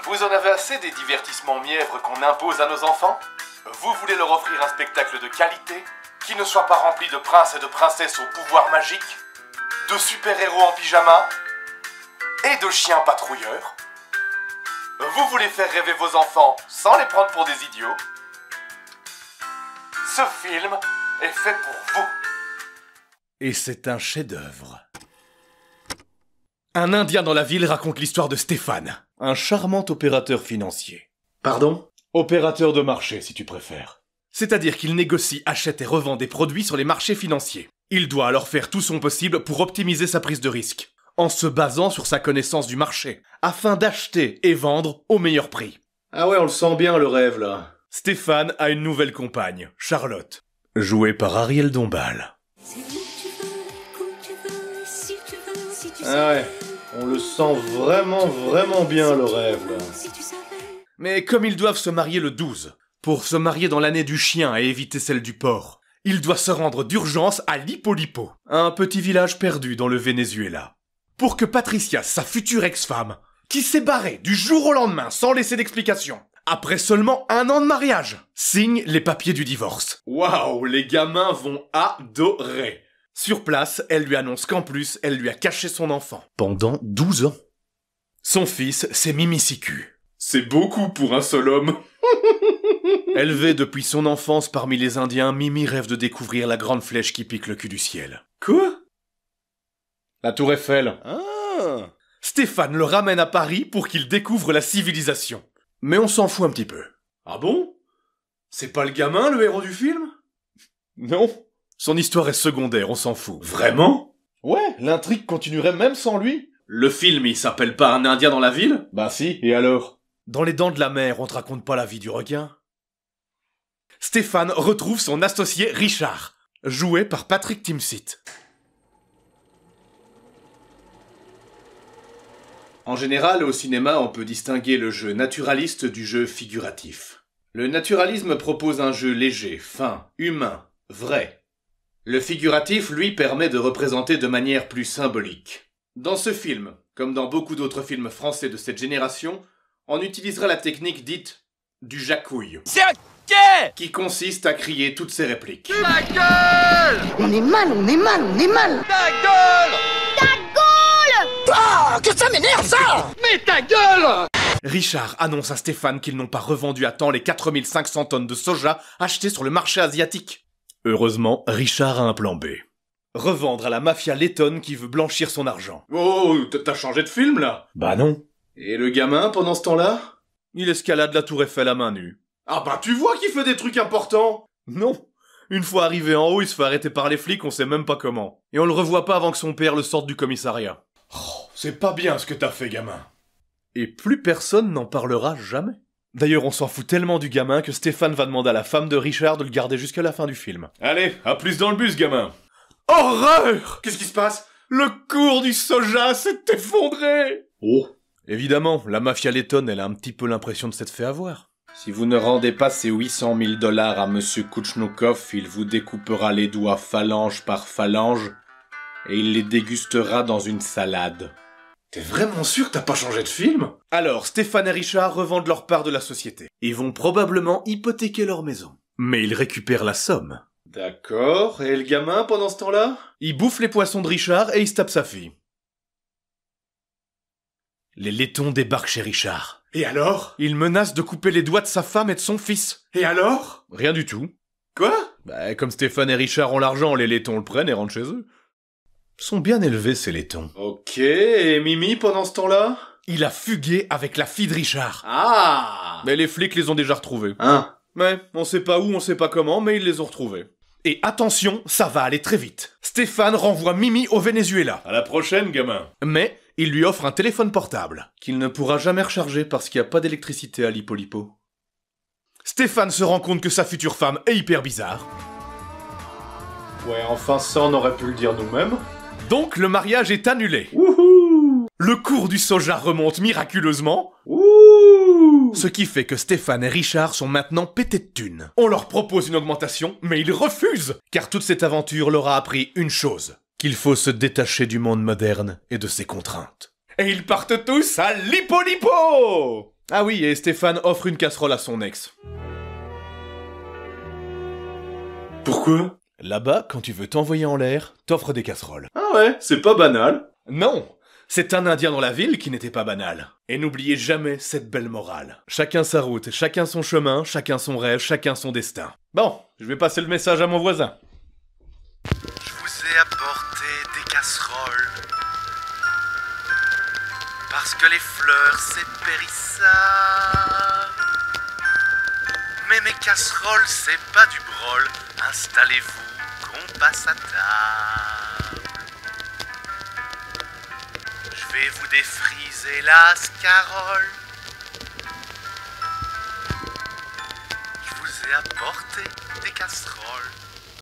Vous en avez assez des divertissements mièvres qu'on impose à nos enfants? Vous voulez leur offrir un spectacle de qualité, qui ne soit pas rempli de princes et de princesses au pouvoir magique, de super-héros en pyjama et de chiens patrouilleurs? Vous voulez faire rêver vos enfants sans les prendre pour des idiots? Ce film est fait pour vous. Et c'est un chef-d'œuvre. Un Indien dans la ville raconte l'histoire de Stéphane, un charmant opérateur financier. Pardon? Opérateur de marché, si tu préfères. C'est-à-dire qu'il négocie, achète et revend des produits sur les marchés financiers. Il doit alors faire tout son possible pour optimiser sa prise de risque, en se basant sur sa connaissance du marché, afin d'acheter et vendre au meilleur prix. Ah ouais, on le sent bien, le rêve, là. Stéphane a une nouvelle compagne, Charlotte, jouée par Ariel Dombal. Ah ouais, on le sent vraiment bien, le rêve, là. Mais comme ils doivent se marier le 12, pour se marier dans l'année du chien et éviter celle du porc, il doit se rendre d'urgence à Lipo, un petit village perdu dans le Venezuela. Pour que Patricia, sa future ex-femme, qui s'est barrée du jour au lendemain sans laisser d'explication, après seulement 1 an de mariage, signe les papiers du divorce. Waouh, les gamins vont adorer. Sur place, elle lui annonce qu'en plus, elle lui a caché son enfant. Pendant 12 ans. Son fils, c'est Mimi Siku. C'est beaucoup pour un seul homme. Élevée depuis son enfance parmi les Indiens, Mimi rêve de découvrir la grande flèche qui pique le cul du ciel. Quoi? La Tour Eiffel. Ah. Stéphane le ramène à Paris pour qu'il découvre la civilisation. Mais on s'en fout un petit peu. Ah bon? C'est pas le gamin, le héros du film? Non. Son histoire est secondaire, on s'en fout. Vraiment? Ouais, l'intrigue continuerait même sans lui. Le film, il s'appelle pas Un Indien dans la ville? Bah si, et alors? Dans Les Dents de la Mer, on te raconte pas la vie du requin. Stéphane retrouve son associé Richard, joué par Patrick Timsit. En général, au cinéma, on peut distinguer le jeu naturaliste du jeu figuratif. Le naturalisme propose un jeu léger, fin, humain, vrai. Le figuratif, lui, permet de représenter de manière plus symbolique. Dans ce film, comme dans beaucoup d'autres films français de cette génération, on utilisera la technique dite du jacouille. C'est ok! Qui consiste à crier toutes ses répliques. Ta gueule! On est mal. Ta gueule! Ah, que ça m'énerve, ça! Mais ta gueule! Richard annonce à Stéphane qu'ils n'ont pas revendu à temps les 4500 tonnes de soja achetées sur le marché asiatique. Heureusement, Richard a un plan B. Revendre à la mafia lettonne qui veut blanchir son argent. Oh, t'as changé de film, là? Bah non. Et le gamin, pendant ce temps-là? Il escalade la Tour Eiffel à main nue. Ah bah tu vois qu'il fait des trucs importants! Non. Une fois arrivé en haut, il se fait arrêter par les flics, on sait même pas comment. Et on le revoit pas avant que son père le sorte du commissariat. Oh, c'est pas bien ce que t'as fait, gamin. Et plus personne n'en parlera jamais. D'ailleurs, on s'en fout tellement du gamin que Stéphane va demander à la femme de Richard de le garder jusqu'à la fin du film. Allez, à plus dans le bus, gamin. Horreur! Qu'est-ce qui se passe? Le cours du soja s'est effondré! Oh. Évidemment, la mafia lettonne, elle a un petit peu l'impression de s'être fait avoir. Si vous ne rendez pas ces 800 000 $ à Monsieur Kouchnoukov, il vous découpera les doigts phalange par phalange et il les dégustera dans une salade. T'es vraiment sûr que t'as pas changé de film? Alors, Stéphane et Richard revendent leur part de la société. Ils vont probablement hypothéquer leur maison. Mais ils récupèrent la somme. D'accord, et le gamin pendant ce temps-là? Il bouffe les poissons de Richard et il se tape sa fille. Les laitons débarquent chez Richard. Et alors? Il menace de couper les doigts de sa femme et de son fils. Et alors? Rien du tout. Quoi? Bah, comme Stéphane et Richard ont l'argent, les laitons le prennent et rentrent chez eux. Sont bien élevés, ces laitons. Ok, et Mimi, pendant ce temps-là? Il a fugué avec la fille de Richard. Ah! Mais les flics les ont déjà retrouvés. Hein? Mais, on sait pas où, on sait pas comment, mais ils les ont retrouvés. Et attention, ça va aller très vite. Stéphane renvoie Mimi au Venezuela. À la prochaine, gamin. Mais, il lui offre un téléphone portable, qu'il ne pourra jamais recharger parce qu'il n'y a pas d'électricité à Lipo. Stéphane se rend compte que sa future femme est hyper bizarre. Ouais, enfin ça on aurait pu le dire nous-mêmes. Donc le mariage est annulé. Wouhou! Le cours du soja remonte miraculeusement. Ouh! Ce qui fait que Stéphane et Richard sont maintenant pétés de thunes. On leur propose une augmentation, mais ils refusent, car toute cette aventure leur a appris une chose, qu'il faut se détacher du monde moderne et de ses contraintes. Et ils partent tous à Lipo! Ah oui, et Stéphane offre une casserole à son ex. Pourquoi? Là-bas, quand tu veux t'envoyer en l'air, t'offres des casseroles. Ah ouais, c'est pas banal. Non! C'est un Indien dans la ville qui n'était pas banal. Et n'oubliez jamais cette belle morale. Chacun sa route, chacun son chemin, chacun son rêve, chacun son destin. Bon, je vais passer le message à mon voisin. Je vous ai apporté des casseroles. Parce que les fleurs, c'est périssable. Mais mes casseroles, c'est pas du brol. Installez-vous, qu'on passe à table. Je vais vous défriser la scarole. Je vous ai apporté des casseroles.